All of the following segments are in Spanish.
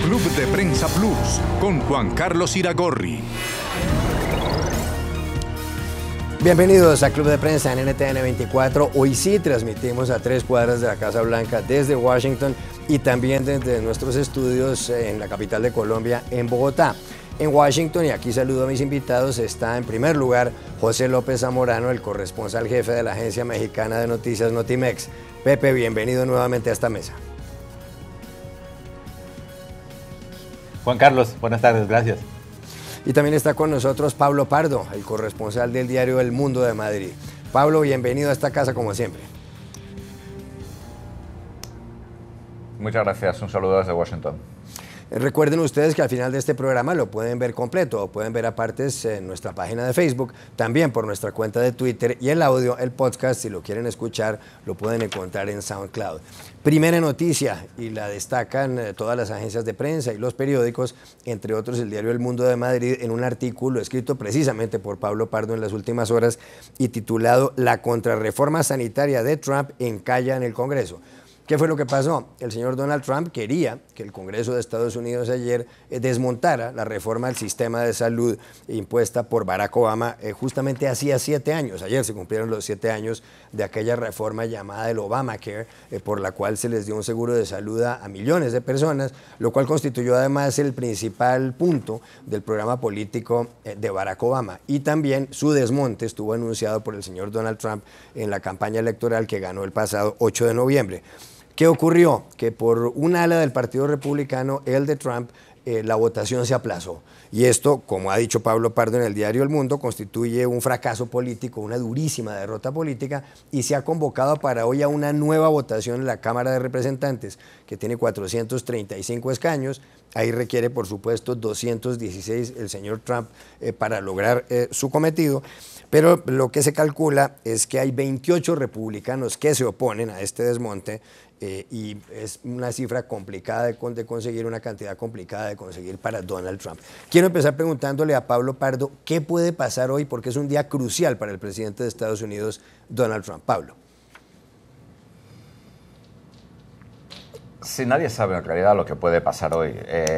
Club de Prensa Plus con Juan Carlos Iragorri. Bienvenidos a Club de Prensa en NTN 24. Hoy sí transmitimos a 3 cuadras de la Casa Blanca desde Washington y también desde nuestros estudios en la capital de Colombia, en Bogotá. En Washington, y aquí saludo a mis invitados, está en primer lugar José López Zamorano, el corresponsal jefe de la agencia mexicana de noticias Notimex. Pepe, bienvenido nuevamente a esta mesa. Juan Carlos, buenas tardes, gracias. Y también está con nosotros Pablo Pardo, el corresponsal del diario El Mundo de Madrid. Pablo, bienvenido a esta casa como siempre. Muchas gracias, un saludo desde Washington. Recuerden ustedes que al final de este programa lo pueden ver completo o pueden ver a partes en nuestra página de Facebook, también por nuestra cuenta de Twitter, y el audio, el podcast, si lo quieren escuchar, lo pueden encontrar en SoundCloud. Primera noticia, y la destacan todas las agencias de prensa y los periódicos, entre otros el diario El Mundo de Madrid, en un artículo escrito precisamente por Pablo Pardo en las últimas horas y titulado "La contrarreforma sanitaria de Trump encalla en el Congreso". ¿Qué fue lo que pasó? El señor Donald Trump quería que el Congreso de Estados Unidos ayer desmontara la reforma del sistema de salud impuesta por Barack Obama justamente hacía 7 años. Ayer se cumplieron los 7 años de aquella reforma llamada el Obamacare, por la cual se les dio un seguro de salud a millones de personas, lo cual constituyó además el principal punto del programa político de Barack Obama. Y también su desmonte estuvo anunciado por el señor Donald Trump en la campaña electoral que ganó el pasado 8 de noviembre. ¿Qué ocurrió? Que por un ala del Partido Republicano, el de Trump, la votación se aplazó. Y esto, como ha dicho Pablo Pardo en el diario El Mundo, constituye un fracaso político, una durísima derrota política, y se ha convocado para hoy a una nueva votación en la Cámara de Representantes, que tiene 435 escaños. Ahí requiere, por supuesto, 216 el señor Trump para lograr su cometido. Pero lo que se calcula es que hay 28 republicanos que se oponen a este desmonte, y es una cifra complicada de conseguir, una cantidad complicada de conseguir para Donald Trump. Quiero empezar preguntándole a Pablo Pardo qué puede pasar hoy, porque es un día crucial para el presidente de Estados Unidos, Donald Trump. Pablo. Sí, nadie sabe en realidad lo que puede pasar hoy.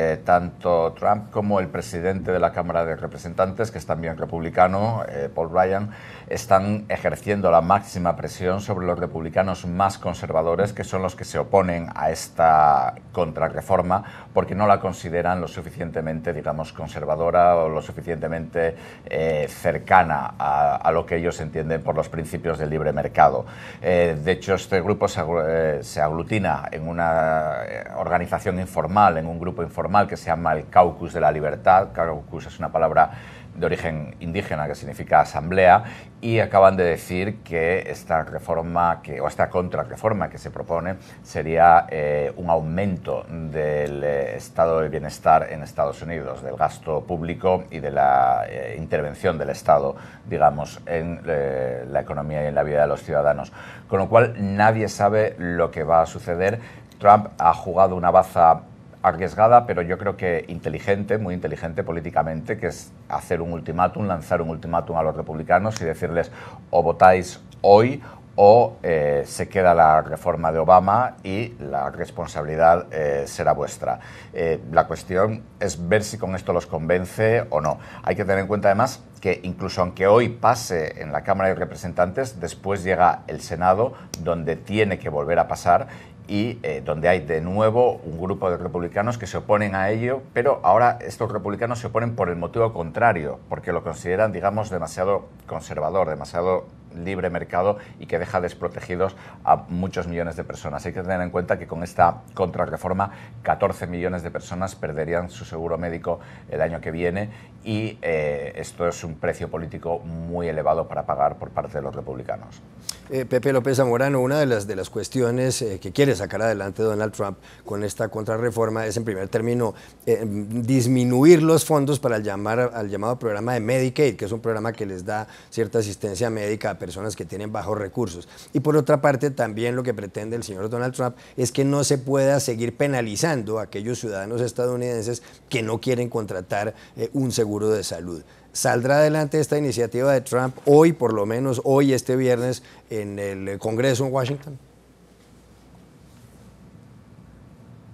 Tanto Trump como el presidente de la Cámara de Representantes, que es también republicano, Paul Ryan, están ejerciendo la máxima presión sobre los republicanos más conservadores, que son los que se oponen a esta contrarreforma porque no la consideran lo suficientemente, digamos, conservadora o lo suficientemente cercana a lo que ellos entienden por los principios del libre mercado. De hecho, este grupo se aglutina en una organización informal, en un grupo informal que se llama el Caucus de la Libertad. Caucus es una palabra de origen indígena que significa asamblea, y acaban de decir que esta reforma o esta contrarreforma que se propone sería un aumento del estado de bienestar en Estados Unidos, del gasto público y de la intervención del Estado, digamos, en la economía y en la vida de los ciudadanos. Con lo cual nadie sabe lo que va a suceder. Trump ha jugado una baza arriesgada, pero yo creo que inteligente, muy inteligente políticamente, que es hacer un ultimátum, lanzar un ultimátum a los republicanos y decirles: o votáis hoy o se queda la reforma de Obama y la responsabilidad será vuestra. La cuestión es ver si con esto los convence o no. Hay que tener en cuenta además que incluso aunque hoy pase en la Cámara de Representantes, después llega el Senado, donde tiene que volver a pasar, y donde hay de nuevo un grupo de republicanos que se oponen a ello, pero ahora estos republicanos se oponen por el motivo contrario, porque lo consideran, digamos, demasiado conservador, demasiado libre mercado, y que deja desprotegidos a muchos millones de personas. Hay que tener en cuenta que con esta contrarreforma 14 millones de personas perderían su seguro médico el año que viene, y esto es un precio político muy elevado para pagar por parte de los republicanos. Pepe López Zamorano, una de las cuestiones que quiere sacar adelante Donald Trump con esta contrarreforma es, en primer término, disminuir los fondos para al llamado programa de Medicaid, que es un programa que les da cierta asistencia médica a personas que tienen bajos recursos. Y por otra parte, también lo que pretende el señor Donald Trump es que no se pueda seguir penalizando a aquellos ciudadanos estadounidenses que no quieren contratar un seguro de salud. ¿Saldrá adelante esta iniciativa de Trump hoy, por lo menos hoy, este viernes, en el Congreso en Washington?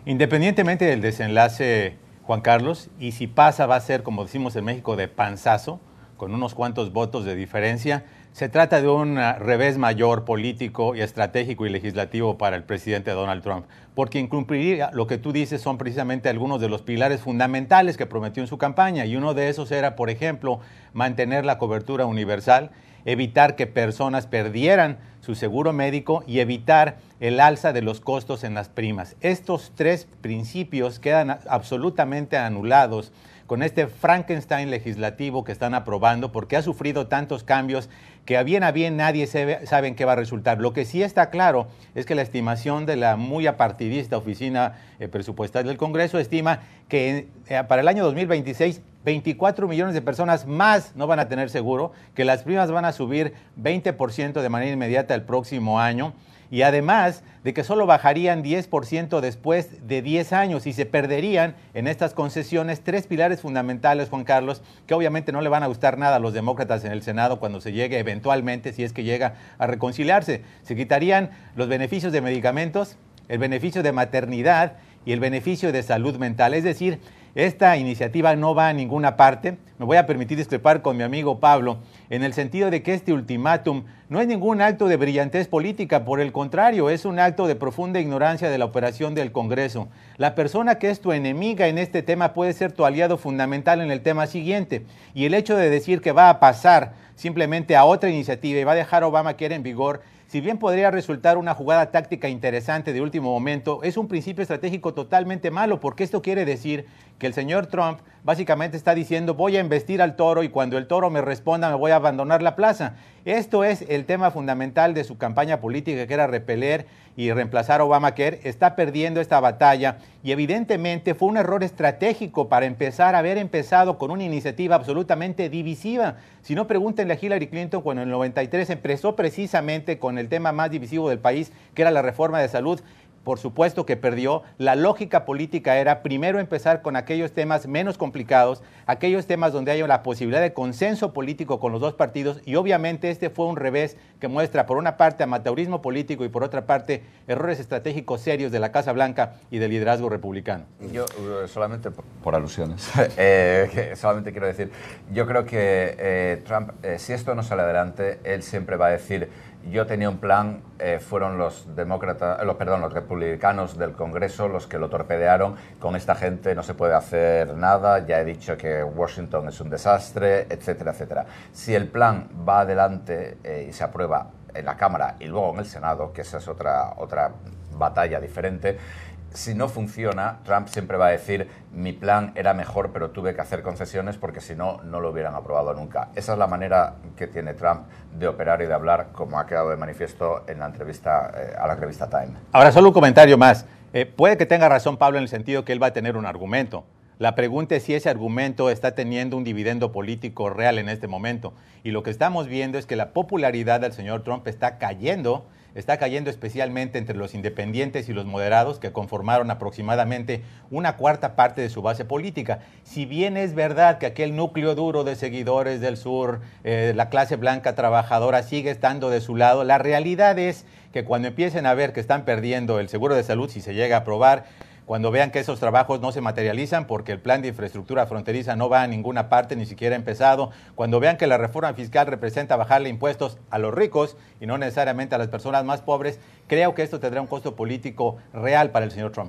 Independientemente del desenlace, Juan Carlos, y si pasa va a ser, como decimos en México, de panzazo, con unos cuantos votos de diferencia, se trata de un revés mayor político y estratégico y legislativo para el presidente Donald Trump, porque incumpliría lo que tú dices son precisamente algunos de los pilares fundamentales que prometió en su campaña, y uno de esos era, por ejemplo, mantener la cobertura universal, evitar que personas perdieran su seguro médico y evitar el alza de los costos en las primas. Estos tres principios quedan absolutamente anulados con este Frankenstein legislativo que están aprobando, porque ha sufrido tantos cambios que a bien nadie sabe en qué va a resultar. Lo que sí está claro es que la estimación de la muy apartidista Oficina Presupuestal del Congreso estima que para el año 2026 24 millones de personas más no van a tener seguro, que las primas van a subir 20% de manera inmediata el próximo año, y además de que solo bajarían 10% después de 10 años y se perderían en estas concesiones tres pilares fundamentales, Juan Carlos, que obviamente no le van a gustar nada a los demócratas en el Senado cuando se llegue eventualmente, si es que llega a reconciliarse. Se quitarían los beneficios de medicamentos, el beneficio de maternidad y el beneficio de salud mental. Es decir, esta iniciativa no va a ninguna parte. Me voy a permitir discrepar con mi amigo Pablo en el sentido de que este ultimátum no es ningún acto de brillantez política, por el contrario, es un acto de profunda ignorancia de la operación del Congreso. La persona que es tu enemiga en este tema puede ser tu aliado fundamental en el tema siguiente, y el hecho de decir que va a pasar simplemente a otra iniciativa y va a dejar Obamacare en vigor, si bien podría resultar una jugada táctica interesante de último momento, es un principio estratégico totalmente malo, porque esto quiere decir que el señor Trump básicamente está diciendo voy a embestir al toro y cuando el toro me responda me voy a abandonar la plaza. Esto es el tema fundamental de su campaña política, que era repeler y reemplazar a Obamacare. Está perdiendo esta batalla y evidentemente fue un error estratégico para haber empezado con una iniciativa absolutamente divisiva. Si no, pregúntenle a Hillary Clinton cuando en el 93 empezó precisamente con el tema más divisivo del país, que era la reforma de salud. Por supuesto que perdió. La lógica política era primero empezar con aquellos temas menos complicados, aquellos temas donde haya la posibilidad de consenso político con los dos partidos, y obviamente este fue un revés que muestra por una parte amateurismo político y por otra parte errores estratégicos serios de la Casa Blanca y del liderazgo republicano. Yo solamente por alusiones, solamente quiero decir, yo creo que Trump, si esto no sale adelante, él siempre va a decir: yo tenía un plan, fueron los republicanos del Congreso los que lo torpedearon, con esta gente no se puede hacer nada, ya he dicho que Washington es un desastre, etcétera, etcétera. Si el plan va adelante y se aprueba en la Cámara y luego en el Senado, que esa es otra batalla diferente, si no funciona, Trump siempre va a decir: mi plan era mejor, pero tuve que hacer concesiones porque si no, no lo hubieran aprobado nunca. Esa es la manera que tiene Trump de operar y de hablar, como ha quedado de manifiesto en la entrevista a la revista Time. Ahora, solo un comentario más. Puede que tenga razón Pablo en el sentido que él va a tener un argumento. La pregunta es si ese argumento está teniendo un dividendo político real en este momento. Y lo que estamos viendo es que la popularidad del señor Trump está cayendo especialmente entre los independientes y los moderados, que conformaron aproximadamente una cuarta parte de su base política. Si bien es verdad que aquel núcleo duro de seguidores del sur, la clase blanca trabajadora, sigue estando de su lado, la realidad es que cuando empiecen a ver que están perdiendo el seguro de salud, si se llega a aprobar, cuando vean que esos trabajos no se materializan porque el plan de infraestructura fronteriza no va a ninguna parte, ni siquiera ha empezado, cuando vean que la reforma fiscal representa bajarle impuestos a los ricos y no necesariamente a las personas más pobres, creo que esto tendrá un costo político real para el señor Trump.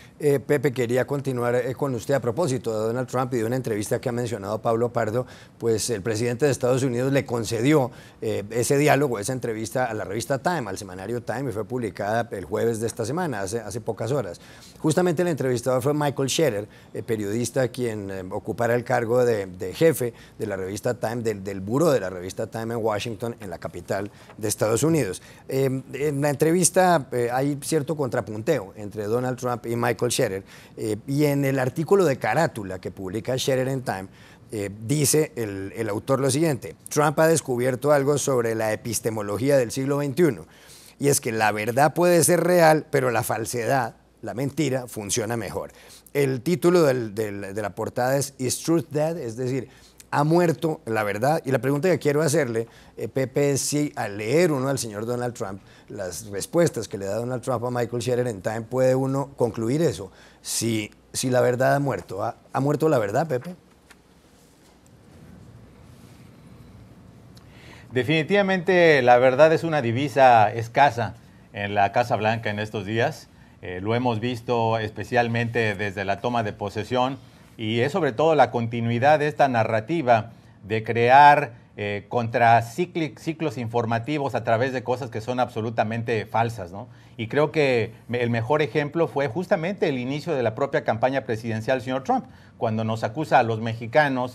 Pepe, quería continuar con usted a propósito de Donald Trump y de una entrevista que ha mencionado Pablo Pardo. Pues el presidente de Estados Unidos le concedió ese diálogo, esa entrevista a la revista Time, al semanario Time, y fue publicada el jueves de esta semana, hace pocas horas. Justamente el entrevistador fue Michael Scherer, periodista quien ocupará el cargo de jefe de la revista Time, del buró de la revista Time en Washington, en la capital de Estados Unidos. En la entrevista hay cierto contrapunteo entre Donald Trump y Michael Scherer, y en el artículo de carátula que publica Scherer en Time, dice el autor lo siguiente: Trump ha descubierto algo sobre la epistemología del siglo XXI, y es que la verdad puede ser real, pero la falsedad, la mentira, funciona mejor. El título de la portada es Is Truth Dead? Es decir, ¿Ha muerto la verdad? Y la pregunta que quiero hacerle, Pepe, es si al leer uno al señor Donald Trump, las respuestas que le da Donald Trump a Michael Scherer en Time, puede uno concluir eso. Si la verdad ha muerto. ¿Ha muerto la verdad, Pepe? Definitivamente la verdad es una divisa escasa en la Casa Blanca en estos días. Lo hemos visto especialmente desde la toma de posesión y es sobre todo la continuidad de esta narrativa de crear contraciclos informativos a través de cosas que son absolutamente falsas, ¿no? Y creo que el mejor ejemplo fue justamente el inicio de la propia campaña presidencial del señor Trump, cuando nos acusa a los mexicanos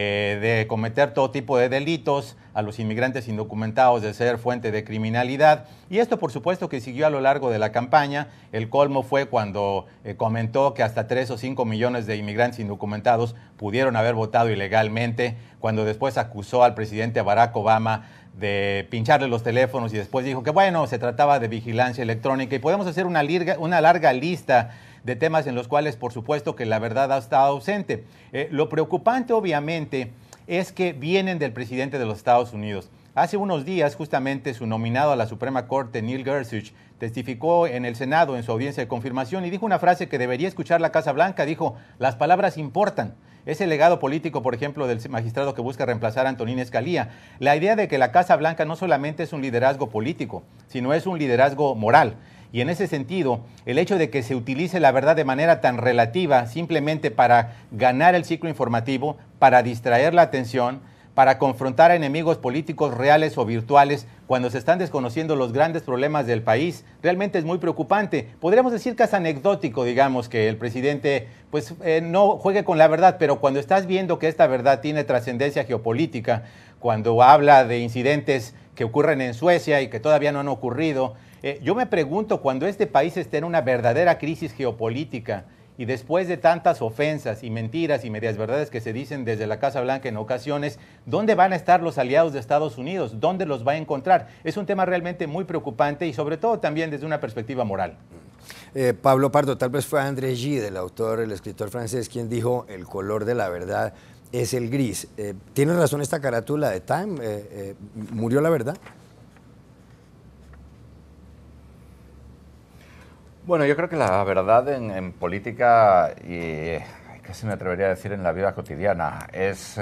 de cometer todo tipo de delitos, a los inmigrantes indocumentados de ser fuente de criminalidad. Y esto, por supuesto, que siguió a lo largo de la campaña. El colmo fue cuando comentó que hasta 3 o 5 millones de inmigrantes indocumentados pudieron haber votado ilegalmente, cuando después acusó al presidente Barack Obama de pincharle los teléfonos y después dijo que, bueno, se trataba de vigilancia electrónica. Y podemos hacer una larga lista de temas en los cuales, por supuesto, que la verdad ha estado ausente. Lo preocupante, obviamente, es que vienen del presidente de los Estados Unidos. Hace unos días, justamente, su nominado a la Suprema Corte, Neil Gorsuch, testificó en el Senado en su audiencia de confirmación y dijo una frase que debería escuchar la Casa Blanca. Dijo, las palabras importan. Es el legado político, por ejemplo, del magistrado que busca reemplazar a Antonín Scalia. La idea de que la Casa Blanca no solamente es un liderazgo político, sino es un liderazgo moral. Y en ese sentido, el hecho de que se utilice la verdad de manera tan relativa simplemente para ganar el ciclo informativo, para distraer la atención, para confrontar a enemigos políticos reales o virtuales cuando se están desconociendo los grandes problemas del país, realmente es muy preocupante. Podríamos decir que es anecdótico, digamos, que el presidente no juegue con la verdad, pero cuando estás viendo que esta verdad tiene trascendencia geopolítica, cuando habla de incidentes que ocurren en Suecia y que todavía no han ocurrido, yo me pregunto, cuando este país esté en una verdadera crisis geopolítica y después de tantas ofensas y mentiras y medias verdades que se dicen desde la Casa Blanca en ocasiones, ¿dónde van a estar los aliados de Estados Unidos? ¿Dónde los va a encontrar? Es un tema realmente muy preocupante y sobre todo también desde una perspectiva moral. Pablo Pardo, tal vez fue André Gide, el escritor francés, quien dijo el color de la verdad es el gris. ¿Tiene razón esta carátula de Time? ¿Murió la verdad? Bueno, yo creo que la verdad en política, y casi me atrevería a decir en la vida cotidiana, es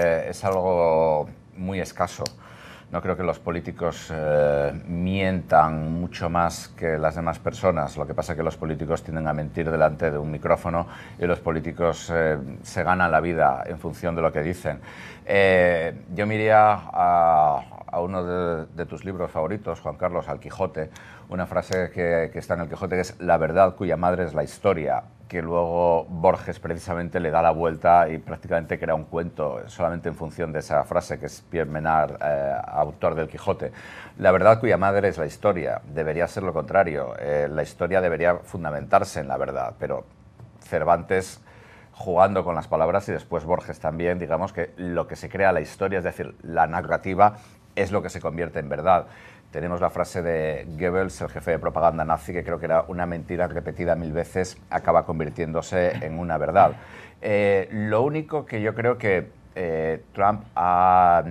algo muy escaso. No creo que los políticos mientan mucho más que las demás personas. Lo que pasa es que los políticos tienden a mentir delante de un micrófono y los políticos se ganan la vida en función de lo que dicen. Yo me iría a uno de tus libros favoritos, Juan Carlos, al Quijote, una frase que está en el Quijote que es la verdad cuya madre es la historia, que luego Borges precisamente le da la vuelta y prácticamente crea un cuento solamente en función de esa frase, que es Pierre Menard, autor del Quijote. La verdad cuya madre es la historia, debería ser lo contrario, la historia debería fundamentarse en la verdad, pero Cervantes, jugando con las palabras, y después Borges también, digamos que lo que se crea la historia, es decir, la narrativa, es lo que se convierte en verdad. Tenemos la frase de Goebbels, el jefe de propaganda nazi, que creo que era una mentira repetida 1000 veces, acaba convirtiéndose en una verdad. Lo único que yo creo que Trump ha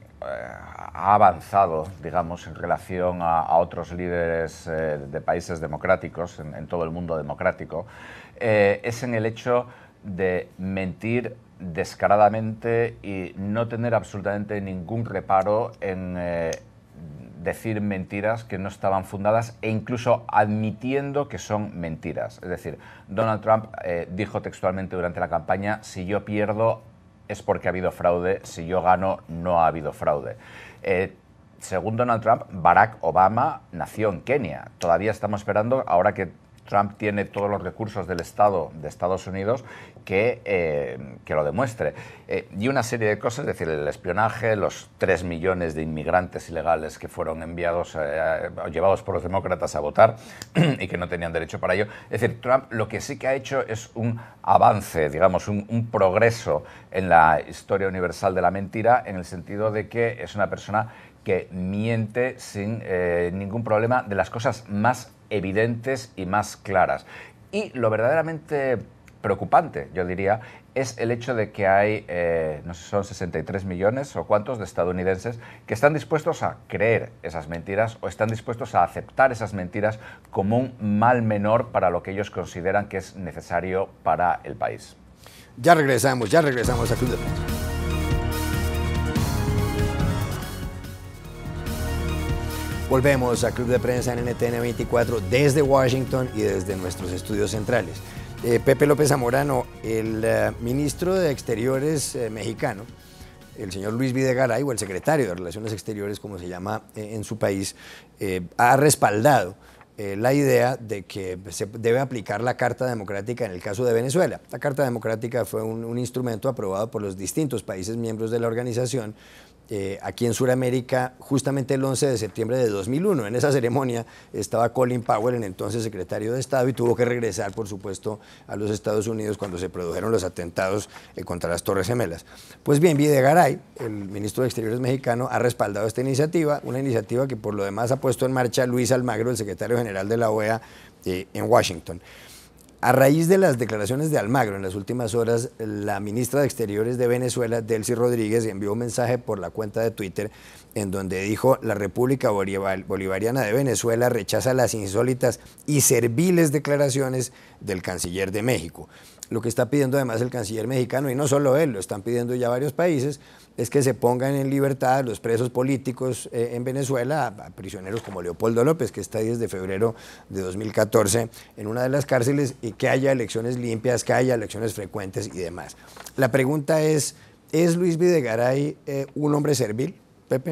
avanzado, digamos, en relación a otros líderes de países democráticos, en todo el mundo democrático, es en el hecho de mentir descaradamente y no tener absolutamente ningún reparo en decir mentiras que no estaban fundadas e incluso admitiendo que son mentiras. Es decir, Donald Trump dijo textualmente durante la campaña, si yo pierdo es porque ha habido fraude, si yo gano no ha habido fraude. Según Donald Trump, Barack Obama nació en Kenia. Todavía estamos esperando, ahora que Trump tiene todos los recursos del Estado de Estados Unidos, que lo demuestre. Y una serie de cosas, es decir, el espionaje, los 3 millones de inmigrantes ilegales que fueron enviados o llevados por los demócratas a votar y que no tenían derecho para ello. Es decir, Trump lo que sí que ha hecho es un avance, digamos, un progreso en la historia universal de la mentira, en el sentido de que es una persona que miente sin ningún problema de las cosas más evidentes y más claras. Y lo verdaderamente preocupante, yo diría, es el hecho de que hay, no sé si son 63 millones o cuántos de estadounidenses que están dispuestos a creer esas mentiras o están dispuestos a aceptar esas mentiras como un mal menor para lo que ellos consideran que es necesario para el país. Ya regresamos a Club de Prensa. Volvemos a Club de Prensa en NTN 24 desde Washington y desde nuestros estudios centrales. Pepe López Zamorano, el ministro de Exteriores mexicano, el señor Luis Videgaray, o el secretario de Relaciones Exteriores, como se llama en su país, ha respaldado la idea de que se debe aplicar la Carta Democrática en el caso de Venezuela. La Carta Democrática fue un instrumento aprobado por los distintos países miembros de la organización aquí en Sudamérica, justamente el 11 de septiembre de 2001. En esa ceremonia estaba Colin Powell, el entonces secretario de Estado, y tuvo que regresar, por supuesto, a los Estados Unidos cuando se produjeron los atentados contra las Torres Gemelas. Pues bien, Videgaray, el ministro de Exteriores mexicano, ha respaldado esta iniciativa, una iniciativa que por lo demás ha puesto en marcha Luis Almagro, el secretario general de la OEA en Washington. A raíz de las declaraciones de Almagro en las últimas horas, la ministra de Exteriores de Venezuela, Delcy Rodríguez, envió un mensaje por la cuenta de Twitter en donde dijo: la República Bolivariana de Venezuela rechaza las insólitas y serviles declaraciones del canciller de México. Lo que está pidiendo además el canciller mexicano, y no solo él, lo están pidiendo ya varios países, es que se pongan en libertad los presos políticos en Venezuela, a prisioneros como Leopoldo López, que está ahí desde febrero de 2014 en una de las cárceles, y que haya elecciones limpias, que haya elecciones frecuentes y demás. La pregunta ¿es Luis Videgaray un hombre servil, Pepe?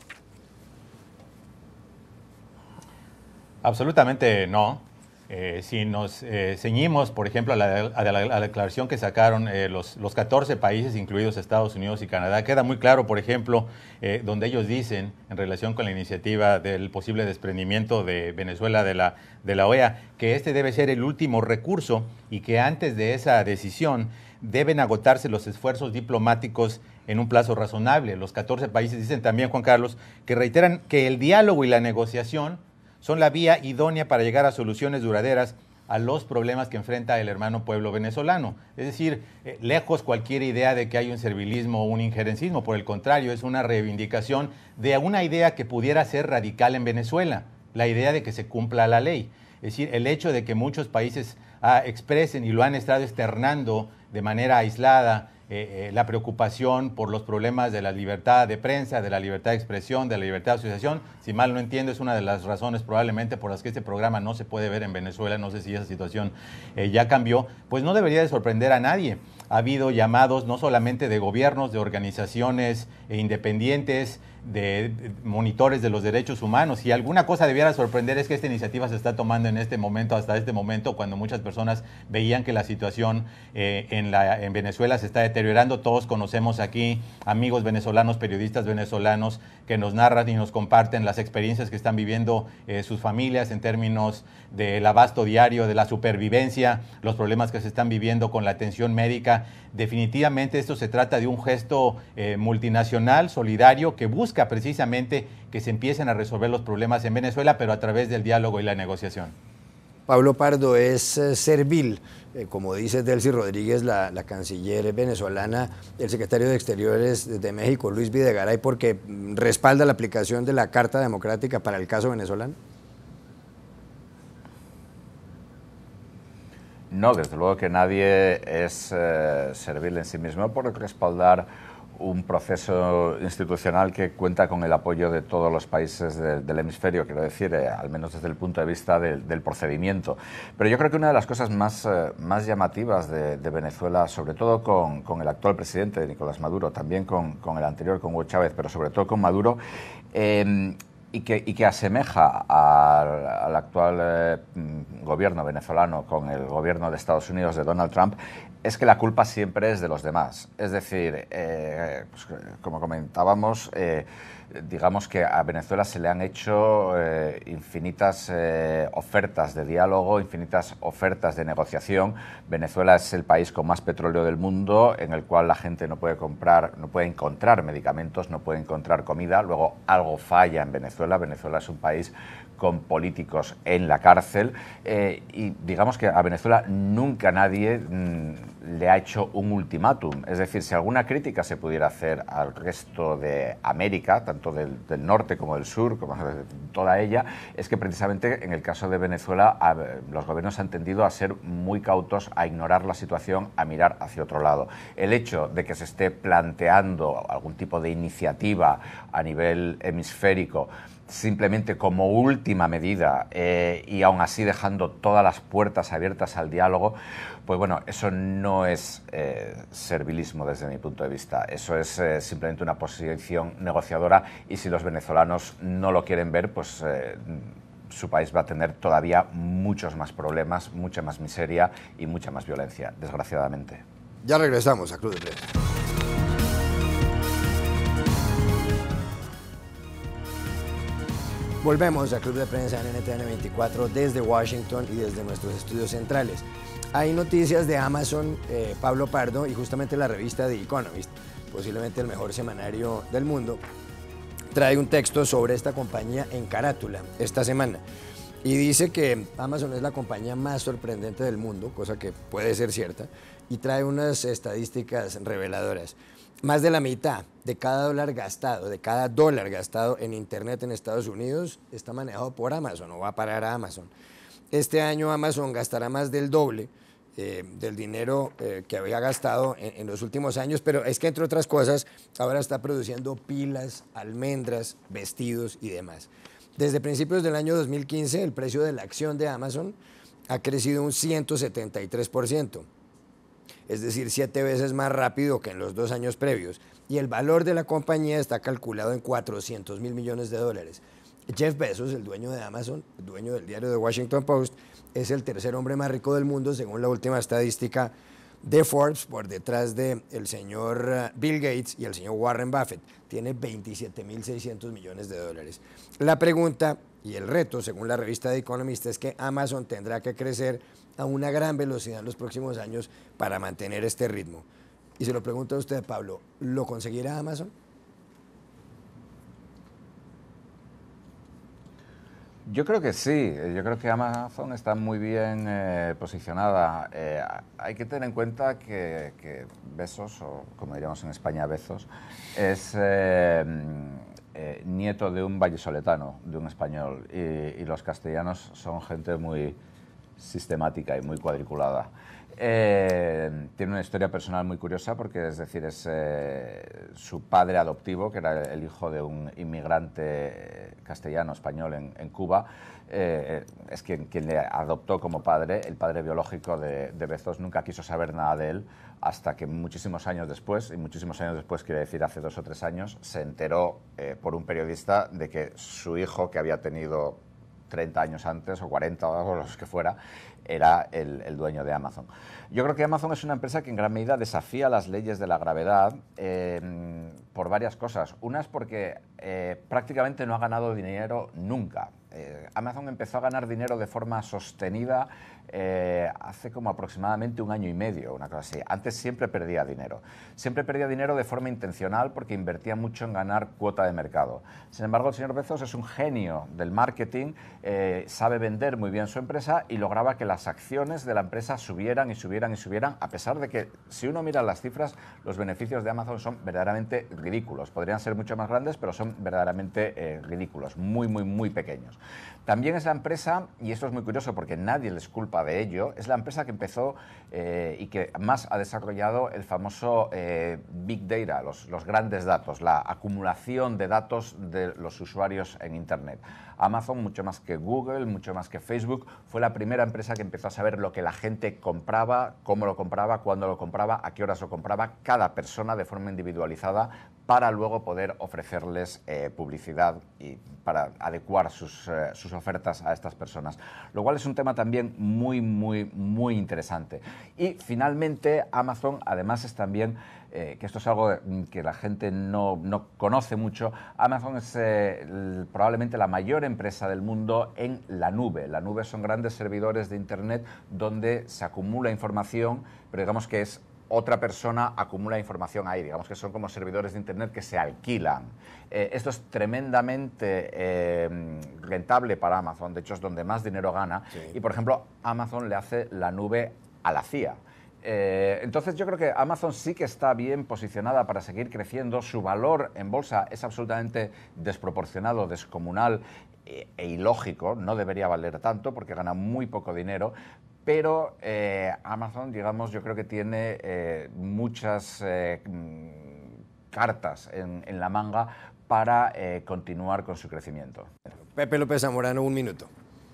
Absolutamente no. Si nos ceñimos, por ejemplo, a la declaración que sacaron los 14 países, incluidos Estados Unidos y Canadá, queda muy claro, por ejemplo, donde ellos dicen, en relación con la iniciativa del posible desprendimiento de Venezuela de la OEA, que este debe ser el último recurso y que antes de esa decisión deben agotarse los esfuerzos diplomáticos en un plazo razonable. Los 14 países dicen también, Juan Carlos, que reiteran que el diálogo y la negociación son la vía idónea para llegar a soluciones duraderas a los problemas que enfrenta el hermano pueblo venezolano. Es decir, lejos cualquier idea de que hay un servilismo o un injerencismo. Por el contrario, es una reivindicación de una idea que pudiera ser radical en Venezuela, la idea de que se cumpla la ley. Es decir, el hecho de que muchos países expresen y lo han estado externando de manera aislada, la preocupación por los problemas de la libertad de prensa, de la libertad de expresión, de la libertad de asociación. Si mal no entiendo, es una de las razones probablemente por las que este programa no se puede ver en Venezuela. No sé si esa situación ya cambió. Pues no debería de sorprender a nadie. Ha habido llamados no solamente de gobiernos, de organizaciones independientes, de monitores de los derechos humanos. Si alguna cosa debiera sorprender es que esta iniciativa se está tomando en este momento, hasta este momento, cuando muchas personas veían que la situación en Venezuela se está deteriorando. Todos conocemos aquí amigos venezolanos, periodistas venezolanos, que nos narran y nos comparten las experiencias que están viviendo sus familias en términos del abasto diario, de la supervivencia, los problemas que se están viviendo con la atención médica. Definitivamente esto se trata de un gesto multinacional, solidario, que busca precisamente que se empiecen a resolver los problemas en Venezuela, pero a través del diálogo y la negociación. Pablo Pardo, es servil, como dice Delcy Rodríguez, la canciller venezolana, el secretario de Exteriores de México, Luis Videgaray, porque respalda la aplicación de la Carta Democrática para el caso venezolano. No, desde luego que nadie es servil en sí mismo por respaldar un proceso institucional que cuenta con el apoyo de todos los países del hemisferio, quiero decir, al menos desde el punto de vista del procedimiento. Pero yo creo que una de las cosas más llamativas de Venezuela, sobre todo con el actual presidente, Nicolás Maduro, también con el anterior, con Hugo Chávez, pero sobre todo con Maduro, y que asemeja al actual gobierno venezolano con el gobierno de Estados Unidos de Donald Trump, es que la culpa siempre es de los demás. Es decir, pues, como comentábamos, digamos que a Venezuela se le han hecho infinitas ofertas de diálogo, infinitas ofertas de negociación. Venezuela es el país con más petróleo del mundo, en el cual la gente no puede encontrar medicamentos, no puede encontrar comida. Luego algo falla en Venezuela Venezuela. Venezuela es un país con políticos en la cárcel y digamos que a Venezuela nunca nadie le ha hecho un ultimátum. Es decir, si alguna crítica se pudiera hacer al resto de América, tanto del norte como del sur, como de toda ella, es que precisamente en el caso de Venezuela los gobiernos han tendido a ser muy cautos, a ignorar la situación, a mirar hacia otro lado. El hecho de que se esté planteando algún tipo de iniciativa a nivel hemisférico simplemente como última medida y aún así dejando todas las puertas abiertas al diálogo, pues bueno, eso no es servilismo desde mi punto de vista, eso es simplemente una posición negociadora y si los venezolanos no lo quieren ver, pues su país va a tener todavía muchos más problemas, mucha más miseria y mucha más violencia, desgraciadamente. Ya regresamos a Club de Prensa. Volvemos a Club de Prensa en NTN 24 desde Washington y desde nuestros estudios centrales. Hay noticias de Amazon, Pablo Pardo, y justamente la revista The Economist, posiblemente el mejor semanario del mundo, trae un texto sobre esta compañía en carátula esta semana. Y dice que Amazon es la compañía más sorprendente del mundo, cosa que puede ser cierta, y trae unas estadísticas reveladoras. Más de la mitad de cada dólar gastado en Internet en Estados Unidos está manejado por Amazon o va a parar a Amazon. Este año Amazon gastará más del doble del dinero que había gastado en los últimos años, pero es que entre otras cosas ahora está produciendo pilas, almendras, vestidos y demás. Desde principios del año 2015 el precio de la acción de Amazon ha crecido un 173%. Es decir, 7 veces más rápido que en los 2 años previos. Y el valor de la compañía está calculado en $400 mil millones. Jeff Bezos, el dueño de Amazon, el dueño del diario The Washington Post, es el tercer hombre más rico del mundo, según la última estadística de Forbes, por detrás del señor Bill Gates y el señor Warren Buffett. Tiene $27.600 millones. La pregunta y el reto, según la revista The Economist, es que Amazon tendrá que crecer a una gran velocidad en los próximos años para mantener este ritmo. Y se lo pregunto a usted, Pablo, ¿lo conseguirá Amazon? Yo creo que sí, yo creo que Amazon está muy bien posicionada. Hay que tener en cuenta que Bezos, o como diríamos en España, Bezos, es nieto de un vallisoletano, de un español, y los castellanos son gente muy sistemática y muy cuadriculada. Tiene una historia personal muy curiosa porque, es decir, es su padre adoptivo, que era el hijo de un inmigrante castellano español en Cuba, es quien le adoptó como padre. El padre biológico de Bezos nunca quiso saber nada de él hasta que muchísimos años después, y muchísimos años después quiere decir hace 2 o 3 años, se enteró por un periodista de que su hijo, que había tenido 30 años antes o 40 o los que fuera, era el dueño de Amazon. Yo creo que Amazon es una empresa que en gran medida desafía las leyes de la gravedad por varias cosas. Una es porque prácticamente no ha ganado dinero nunca. Amazon empezó a ganar dinero de forma sostenida hace como aproximadamente 1 año y medio, una cosa así. Antes siempre perdía dinero. Siempre perdía dinero de forma intencional porque invertía mucho en ganar cuota de mercado. Sin embargo, el señor Bezos es un genio del marketing, sabe vender muy bien su empresa y lograba que las acciones de la empresa subieran y subieran y subieran, a pesar de que, si uno mira las cifras, los beneficios de Amazon son verdaderamente ridículos. Podrían ser mucho más grandes, pero son verdaderamente ridículos, muy, muy, muy pequeños. También es la empresa, y esto es muy curioso porque nadie les culpa de ello, es la empresa que empezó y que más ha desarrollado el famoso Big Data, los grandes datos, la acumulación de datos de los usuarios en Internet. Amazon, mucho más que Google, mucho más que Facebook, fue la primera empresa que empezó a saber lo que la gente compraba, cómo lo compraba, cuándo lo compraba, a qué horas lo compraba, cada persona de forma individualizada, para luego poder ofrecerles publicidad y para adecuar sus ofertas a estas personas. Lo cual es un tema también muy, muy, muy interesante. Y finalmente Amazon además es también, que esto es algo que la gente no conoce mucho, Amazon es probablemente la mayor empresa del mundo en la nube. La nube son grandes servidores de Internet donde se acumula información, pero digamos que es otra persona acumula información ahí, digamos que son como servidores de Internet que se alquilan. Esto es tremendamente rentable para Amazon, de hecho es donde más dinero gana, sí. Y por ejemplo Amazon le hace la nube a la CIA. Entonces yo creo que Amazon sí que está bien posicionada para seguir creciendo, su valor en bolsa es absolutamente desproporcionado, descomunal e ilógico, no debería valer tanto porque gana muy poco dinero, pero Amazon, digamos, yo creo que tiene muchas cartas en la manga para continuar con su crecimiento. Pepe López Zamorano, 1 minuto.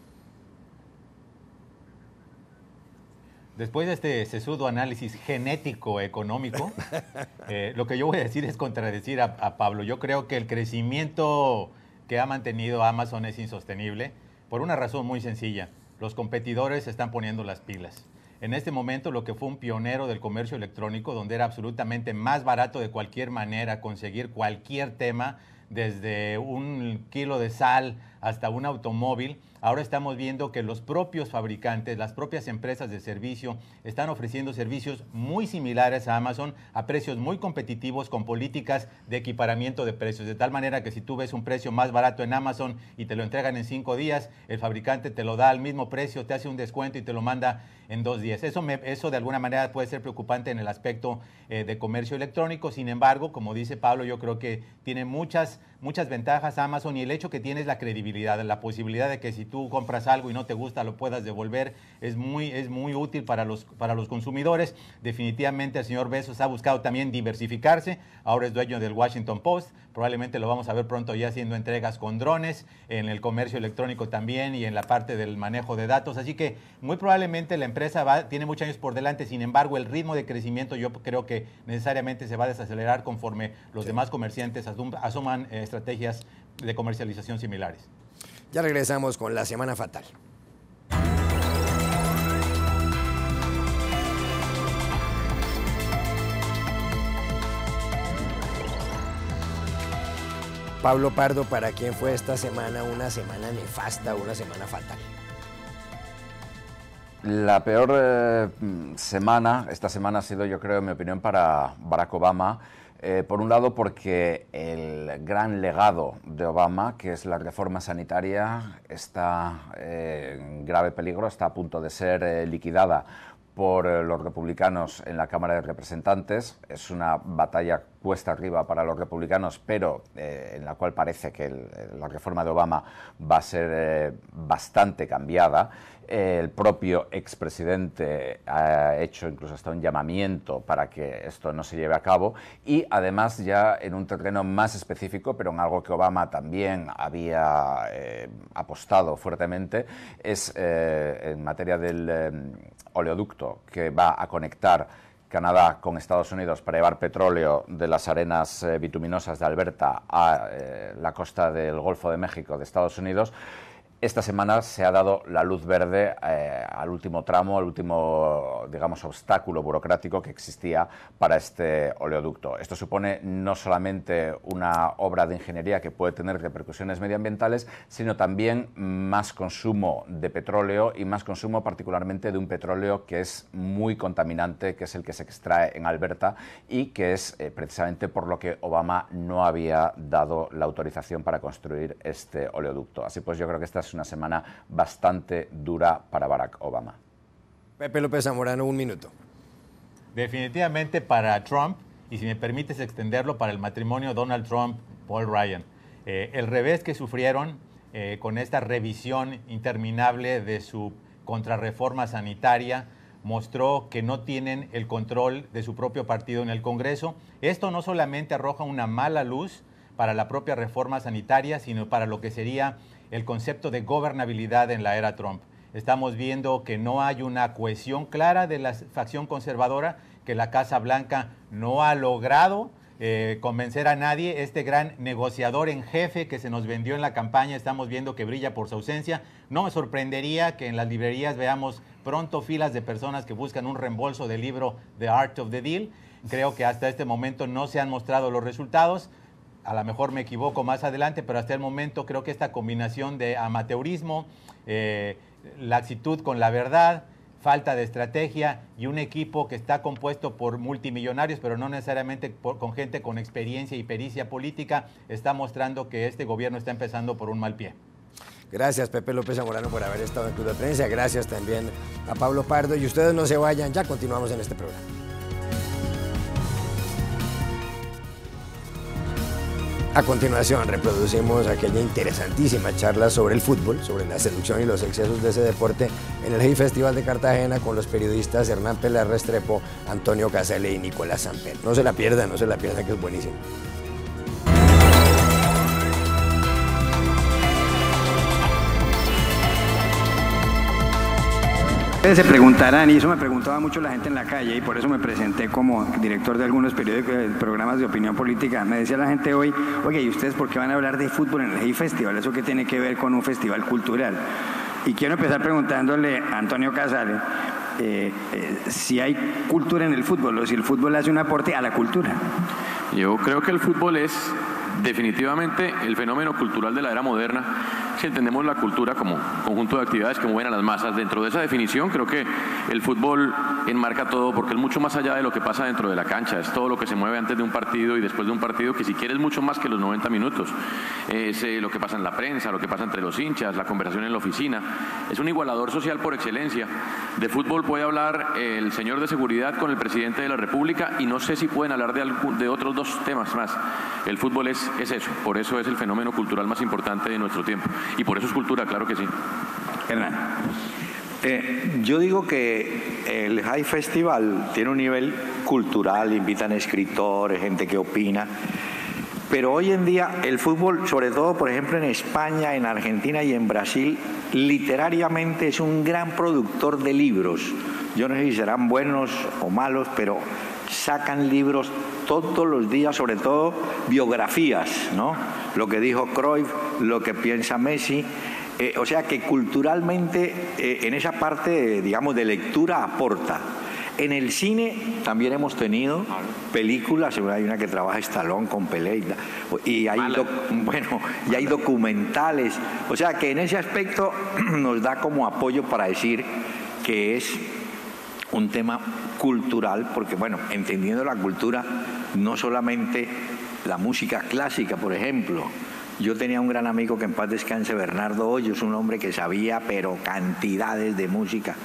Después de este sesudo análisis genético-económico, lo que yo voy a decir es contradecir a Pablo. Yo creo que el crecimiento que ha mantenido Amazon es insostenible por una razón muy sencilla. Los competidores se están poniendo las pilas. En este momento, lo que fue un pionero del comercio electrónico, donde era absolutamente más barato de cualquier manera conseguir cualquier tema, desde un kilo de sal hasta un automóvil, ahora estamos viendo que los propios fabricantes, las propias empresas de servicio están ofreciendo servicios muy similares a Amazon a precios muy competitivos con políticas de equiparamiento de precios, de tal manera que si tú ves un precio más barato en Amazon y te lo entregan en 5 días, el fabricante te lo da al mismo precio, te hace un descuento y te lo manda en 2 días. Eso de alguna manera puede ser preocupante en el aspecto de comercio electrónico. Sin embargo, como dice Pablo, yo creo que tiene muchas ventajas Amazon, y el hecho que tiene es la credibilidad, la posibilidad de que si tú compras algo y no te gusta lo puedas devolver, es muy útil para los consumidores. Definitivamente el señor Bezos ha buscado también diversificarse, ahora es dueño del Washington Post, probablemente lo vamos a ver pronto ya haciendo entregas con drones, en el comercio electrónico también y en la parte del manejo de datos, así que muy probablemente la empresa tiene muchos años por delante. Sin embargo, el ritmo de crecimiento yo creo que necesariamente se va a desacelerar conforme los demás comerciantes asuman estrategias de comercialización similares. Ya regresamos con la Semana Fatal. Pablo Pardo, ¿para quién fue esta semana una semana nefasta, una semana fatal? La peor semana, esta semana ha sido, yo creo, en mi opinión, para Barack Obama. Por un lado, porque el gran legado de Obama, que es la reforma sanitaria, está en grave peligro, está a punto de ser liquidada por los republicanos en la Cámara de Representantes. Es una batalla cuesta arriba para los republicanos, pero en la cual parece que la reforma de Obama va a ser bastante cambiada. El propio expresidente ha hecho incluso hasta un llamamiento para que esto no se lleve a cabo, y además ya en un terreno más específico, pero en algo que Obama también había apostado fuertemente, es en materia del oleoducto que va a conectar Canadá con Estados Unidos para llevar petróleo de las arenas bituminosas de Alberta a la costa del Golfo de México de Estados Unidos. Esta semana se ha dado la luz verde al último tramo, al último, digamos, obstáculo burocrático que existía para este oleoducto. Esto supone no solamente una obra de ingeniería que puede tener repercusiones medioambientales, sino también más consumo de petróleo, y más consumo particularmente de un petróleo que es muy contaminante, que es el que se extrae en Alberta, y que es precisamente por lo que Obama no había dado la autorización para construir este oleoducto. Así pues, yo creo que esta es una semana bastante dura para Barack Obama. Pepe López Zamorano, 1 minuto. Definitivamente para Trump, y si me permites extenderlo, para el matrimonio Donald Trump-Paul Ryan. El revés que sufrieron con esta revisión interminable de su contrarreforma sanitaria mostró que no tienen el control de su propio partido en el Congreso. Esto no solamente arroja una mala luz para la propia reforma sanitaria, sino para lo que sería el concepto de gobernabilidad en la era Trump. Estamos viendo que no hay una cohesión clara de la facción conservadora, que la Casa Blanca no ha logrado convencer a nadie. Este gran negociador en jefe que se nos vendió en la campaña, estamos viendo que brilla por su ausencia. No me sorprendería que en las librerías veamos pronto filas de personas que buscan un reembolso del libro The Art of the Deal. Creo que hasta este momento no se han mostrado los resultados. A lo mejor me equivoco más adelante, pero hasta el momento creo que esta combinación de amateurismo, laxitud con la verdad, falta de estrategia y un equipo que está compuesto por multimillonarios, pero no necesariamente con gente con experiencia y pericia política, está mostrando que este gobierno está empezando por un mal pie. Gracias, Pepe López Zamorano, por haber estado en Club de Prensa. Gracias también a Pablo Pardo. Y ustedes no se vayan, ya continuamos en este programa. A continuación reproducimos aquella interesantísima charla sobre el fútbol, sobre la seducción y los excesos de ese deporte en el Hey Festival de Cartagena con los periodistas Hernán Peláez Restrepo, Antonio Casale y Nicolás Samper. No se la pierdan, que es buenísimo. Ustedes se preguntarán, y eso me preguntaba mucho la gente en la calle, y por eso me presenté como director de algunos periódicos, programas de opinión política. Me decía la gente hoy, oye, ¿y ustedes por qué van a hablar de fútbol en el Hey Festival? ¿Eso qué tiene que ver con un festival cultural? Y quiero empezar preguntándole a Antonio Casale si hay cultura en el fútbol, o si el fútbol hace un aporte a la cultura. Yo creo que el fútbol es definitivamente el fenómeno cultural de la era moderna. Si entendemos la cultura como conjunto de actividades que mueven a las masas, dentro de esa definición creo que el fútbol enmarca todo, porque es mucho más allá de lo que pasa dentro de la cancha, es todo lo que se mueve antes de un partido y después de un partido, que si quieres mucho más que los 90 minutos, es lo que pasa en la prensa, lo que pasa entre los hinchas, la conversación en la oficina, es un igualador social por excelencia. De fútbol puede hablar el señor de seguridad con el presidente de la República, y no sé si pueden hablar de otros dos temas más. El fútbol es eso, por eso es el fenómeno cultural más importante de nuestro tiempo. Y por eso es cultura, claro que sí. Hernán. Yo digo que el Hey Festival tiene un nivel cultural, invitan escritores, gente que opina, pero hoy en día el fútbol, sobre todo por ejemplo en España, en Argentina y en Brasil, literariamente es un gran productor de libros. Yo no sé si serán buenos o malos, pero sacan libros todos los días, sobre todo biografías, ¿no? Lo que dijo Cruyff, lo que piensa Messi. O sea que culturalmente en esa parte, digamos, de lectura aporta. En el cine también hemos tenido películas, hay una que trabaja Stallone con Pelé y hay, y hay documentales. O sea que en ese aspecto nos da como apoyo para decir que es un tema cultural, porque bueno, entendiendo la cultura, no solamente la música clásica, por ejemplo. Yo tenía un gran amigo que en paz descanse, Bernardo Hoyos, un hombre que sabía pero cantidades de música.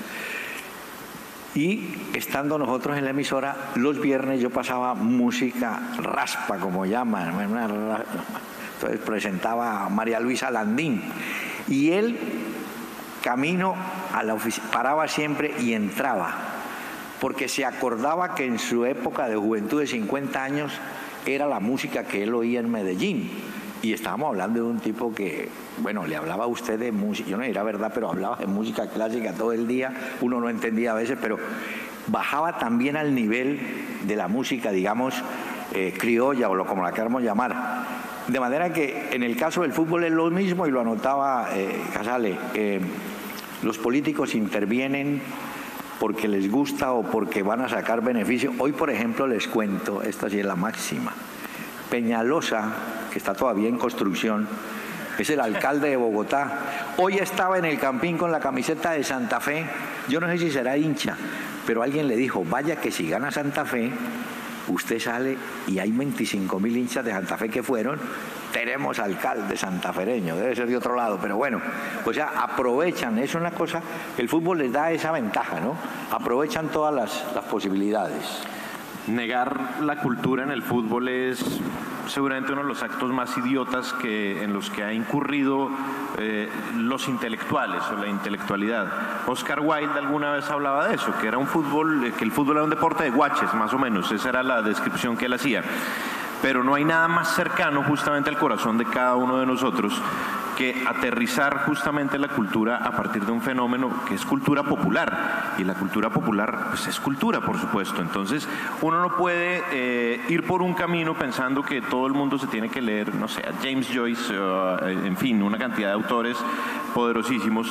Y estando nosotros en la emisora, los viernes yo pasaba música raspa, como llaman. Entonces presentaba a María Luisa Landín. Y él, camino a la oficina, paraba siempre y entraba, porque se acordaba que en su época de juventud de 50 años era la música que él oía en Medellín. Y estábamos hablando de un tipo que, bueno, le hablaba a usted de música, yo no dirá verdad, pero hablaba de música clásica todo el día, uno no entendía a veces, pero bajaba también al nivel de la música, digamos, criolla o como la queramos llamar. De manera que en el caso del fútbol es lo mismo, y lo anotaba Casale, los políticos intervienen porque les gusta o porque van a sacar beneficio. Hoy, por ejemplo, les cuento, esta sí es la máxima. Peñalosa, que está todavía en construcción, es el alcalde de Bogotá. Hoy estaba en el Campín con la camiseta de Santa Fe. Yo no sé si será hincha, pero alguien le dijo, vaya que si gana Santa Fe, usted sale y hay 25.000 hinchas de Santa Fe que fueron. Tenemos alcalde santafereño, debe ser de otro lado, pero bueno, o sea, aprovechan, es una cosa, el fútbol les da esa ventaja, ¿no? Aprovechan todas las posibilidades. Negar la cultura en el fútbol es seguramente uno de los actos más idiotas en los que ha incurrido los intelectuales o la intelectualidad. Oscar Wilde alguna vez hablaba de eso, que era que el fútbol era un deporte de guaches, más o menos, esa era la descripción que él hacía. Pero no hay nada más cercano justamente al corazón de cada uno de nosotros que aterrizar justamente la cultura a partir de un fenómeno que es cultura popular, y la cultura popular pues es cultura, por supuesto. Entonces uno no puede ir por un camino pensando que todo el mundo se tiene que leer, no sé, a James Joyce, en fin, una cantidad de autores poderosísimos,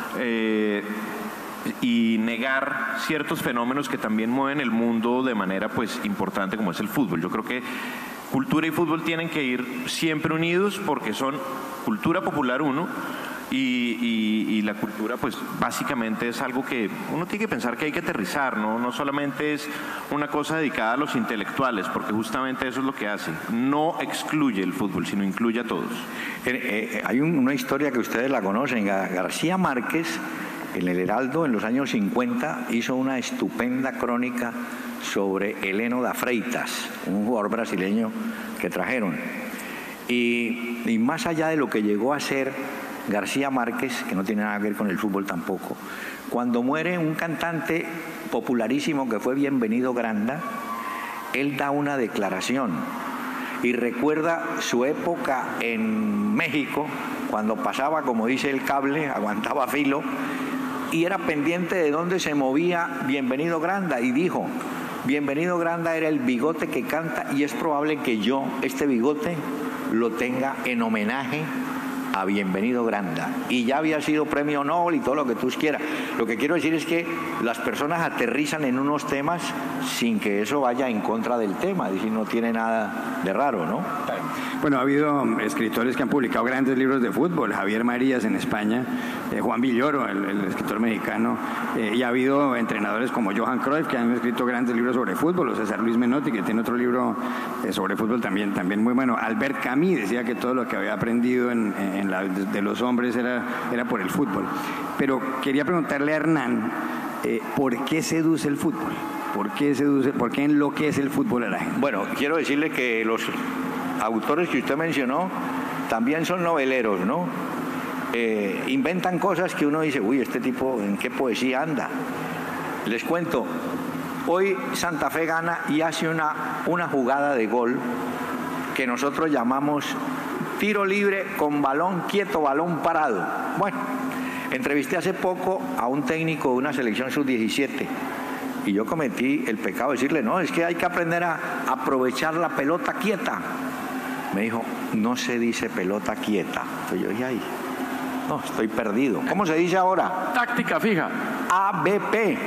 y negar ciertos fenómenos que también mueven el mundo de manera pues importante, como es el fútbol. Yo creo que cultura y fútbol tienen que ir siempre unidos, porque son cultura popular uno Y la cultura, pues básicamente es algo que uno tiene que pensar que hay que aterrizar, ¿no? No solamente es una cosa dedicada a los intelectuales, porque justamente eso es lo que hace. No excluye el fútbol, sino incluye a todos. Hay una historia que ustedes la conocen. García Márquez, en el Heraldo, en los años 50, hizo una estupenda crónica sobre Heleno da Freitas, un jugador brasileño que trajeron. Y más allá de lo que llegó a ser García Márquez, que no tiene nada que ver con el fútbol tampoco, cuando muere un cantante popularísimo que fue Bienvenido Granda, él da una declaración y recuerda su época en México, cuando pasaba, como dice, el cable, aguantaba filo, y era pendiente de dónde se movía Bienvenido Granda, y dijo: Bienvenido Granda era el bigote que canta, y es probable que yo, este bigote, lo tenga en homenaje a Bienvenido Granda. Y ya había sido premio Nobel y todo lo que tú quieras. Lo que quiero decir es que las personas aterrizan en unos temas sin que eso vaya en contra del tema, es decir, no tiene nada de raro, ¿no? Bueno, ha habido escritores que han publicado grandes libros de fútbol, Javier Marías en España, Juan Villoro, el escritor mexicano, y ha habido entrenadores como Johan Cruyff que han escrito grandes libros sobre fútbol, o César Luis Menotti, que tiene otro libro sobre fútbol también muy bueno. Albert Camus decía que todo lo que había aprendido de los hombres era por el fútbol. Pero quería preguntarle a Hernán, ¿por qué seduce el fútbol? ¿Por qué enloquece el fútbol a la gente? Bueno, quiero decirle que los autores que usted mencionó también son noveleros, ¿no? Inventan cosas que uno dice, uy, este tipo, ¿en qué poesía anda? Les cuento, hoy Santa Fe gana y hace una jugada de gol que nosotros llamamos tiro libre con balón quieto, balón parado. Bueno, entrevisté hace poco a un técnico de una selección sub-17 y yo cometí el pecado de decirle, no, es que hay que aprender a aprovechar la pelota quieta. Me dijo, no se dice pelota quieta. Entonces yo dije, ay, no, estoy perdido. ¿Cómo se dice ahora? Táctica fija. ABP.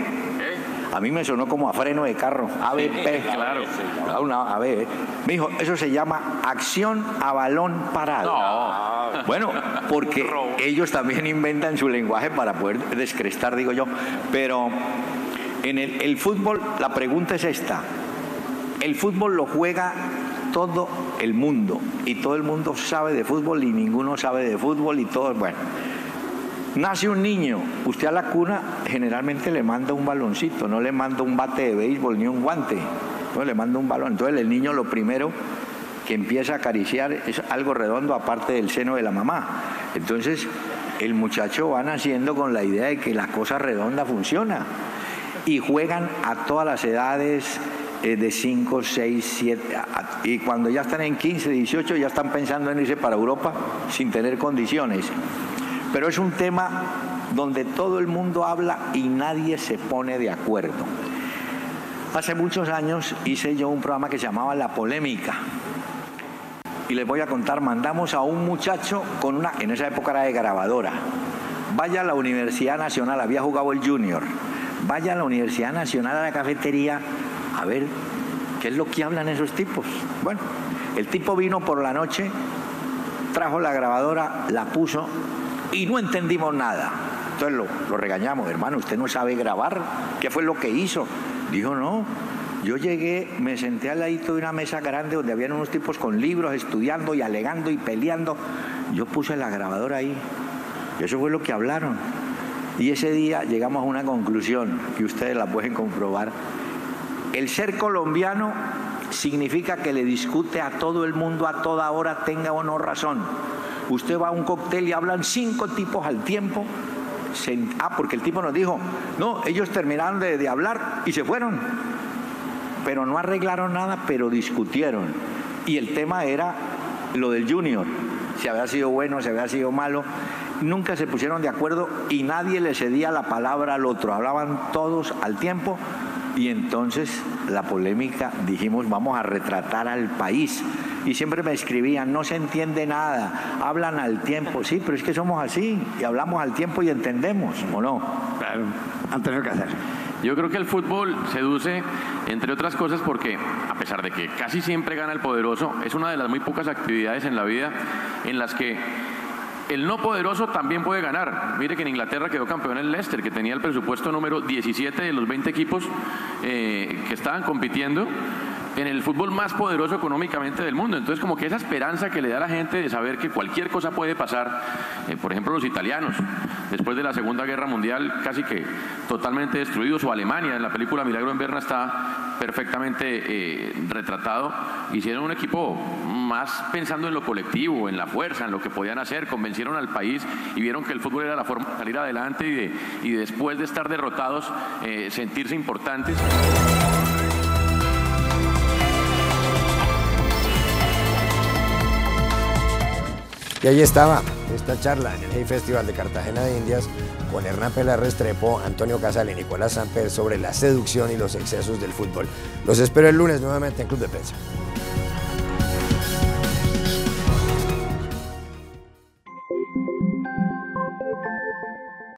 A mí me sonó como a freno de carro. ABP. Claro. Una AB. Me dijo, eso se llama acción a balón parado. No. Bueno, porque ellos también inventan su lenguaje para poder descrestar, digo yo. Pero en el fútbol, la pregunta es esta. El fútbol lo juega todo el mundo. Y todo el mundo sabe de fútbol y ninguno sabe de fútbol y todo, bueno. Nace un niño, usted a la cuna generalmente le manda un baloncito, no le manda un bate de béisbol ni un guante, no le manda un balón. Entonces el niño lo primero que empieza a acariciar es algo redondo aparte del seno de la mamá. Entonces el muchacho va naciendo con la idea de que la cosa redonda funciona y juegan a todas las edades, de 5, 6, 7, y cuando ya están en 15, 18 ya están pensando en irse para Europa sin tener condiciones. Pero es un tema donde todo el mundo habla y nadie se pone de acuerdo. Hace muchos años hice yo un programa que se llamaba La Polémica. Y les voy a contar, mandamos a un muchacho con en esa época era de grabadora. Vaya a la Universidad Nacional, había jugado el Junior. Vaya a la Universidad Nacional a la cafetería a ver qué es lo que hablan esos tipos. Bueno, el tipo vino por la noche, trajo la grabadora, la puso y no entendimos nada. Entonces lo regañamos, hermano, usted no sabe grabar, ¿qué fue lo que hizo? Dijo, no, yo llegué, me senté al ladito de una mesa grande donde habían unos tipos con libros estudiando y alegando y peleando. Yo puse la grabadora ahí y eso fue lo que hablaron. Y ese día llegamos a una conclusión que ustedes la pueden comprobar. El ser colombiano significa que le discute a todo el mundo a toda hora, tenga o no razón. Usted va a un cóctel y hablan 5 tipos al tiempo. Porque el tipo nos dijo, no, ellos terminaron de hablar y se fueron. Pero no arreglaron nada, pero discutieron. Y el tema era lo del Junior. Si había sido bueno, si había sido malo. Nunca se pusieron de acuerdo y nadie le cedía la palabra al otro. Hablaban todos al tiempo. Y entonces la polémica, dijimos, vamos a retratar al país. Y siempre me escribían, no se entiende nada, hablan al tiempo. Sí, pero es que somos así, y hablamos al tiempo y entendemos, ¿o no? Claro, Antonio Casar. Yo creo que el fútbol seduce, entre otras cosas, porque a pesar de que casi siempre gana el poderoso, es una de las muy pocas actividades en la vida en las que el no poderoso también puede ganar. Mire que en Inglaterra quedó campeón el Leicester, que tenía el presupuesto número 17 de los 20 equipos que estaban compitiendo en el fútbol más poderoso económicamente del mundo. Entonces, como que esa esperanza que le da a la gente de saber que cualquier cosa puede pasar, por ejemplo, los italianos, después de la Segunda Guerra Mundial, casi que totalmente destruidos, o Alemania, en la película Milagro en Berna está perfectamente retratado, hicieron un equipo más pensando en lo colectivo, en la fuerza, en lo que podían hacer, convencieron al país y vieron que el fútbol era la forma de salir adelante y después de estar derrotados, sentirse importantes. Y ahí estaba esta charla en el Hey Festival de Cartagena de Indias con Hernán Peláez Restrepo, Antonio Casal y Nicolás Samper sobre la seducción y los excesos del fútbol. Los espero el lunes nuevamente en Club de Prensa.